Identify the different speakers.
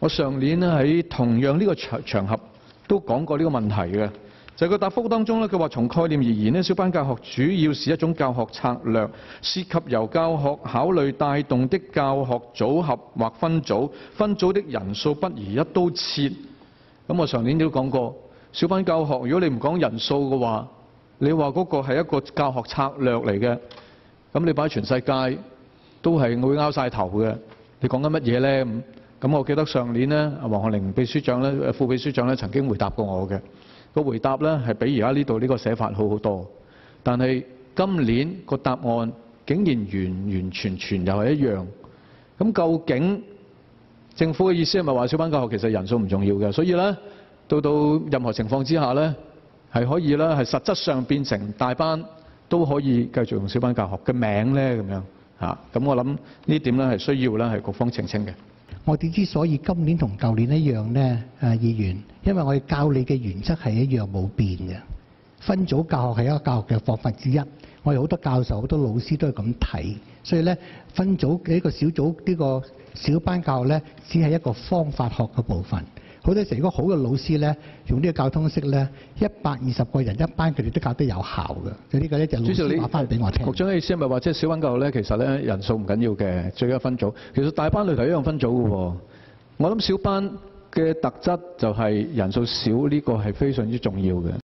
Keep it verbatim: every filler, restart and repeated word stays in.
Speaker 1: 我上年咧喺同樣呢個場場合都講過呢個問題嘅，就係個答覆當中咧，佢話從概念而言咧，小班教學主要是一種教學策略，涉及由教學考慮帶動的教學組合或分組，分組的人數不宜一刀切。咁我上年都講過，小班教學如果你唔講人數嘅話，你話嗰個係一個教學策略嚟嘅，咁你擺喺全世界都係會拗晒頭嘅。你講緊乜嘢咧？咁咁我記得上年咧，阿黃學玲秘書長咧、副秘書長咧曾經回答過我嘅。個回答咧係比而家呢度呢個寫法好好多，但係今年個答案竟然完完全全又係一樣。咁究竟政府嘅意思係咪話小班教學其實人數唔重要嘅？所以咧，到到任何情況之下咧，係可以咧係實質上變成大班都可以繼續用小班教學嘅名咧咁樣嚇。咁我諗呢點咧係需要咧係局方澄清嘅。
Speaker 2: 我哋之所以今年同舊年一樣呢，誒議員，因為我哋教你嘅原則係一樣冇變嘅。分組教學係一個教學嘅方法之一，我哋好多教授、好多老師都係咁睇，所以咧分組嘅一個小組呢個小班教學咧，只係一個方法學嘅部分。好多時如果好嘅老師咧，用呢個教通識咧，一百二十個人一班，佢哋都教得有效嘅。就呢個咧就老師話翻俾我聽。
Speaker 1: 局長嘅意思係咪話即係小班教學咧？其實咧人數唔緊要嘅，最緊要分組。其實大班裏頭一樣分組嘅喎。我諗小班嘅特質就係人數少，呢個係非常之重要嘅。